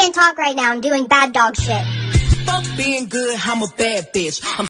can't talk right now. I'm doing bad dog shit. Fuck being good, I'm a bad bitch.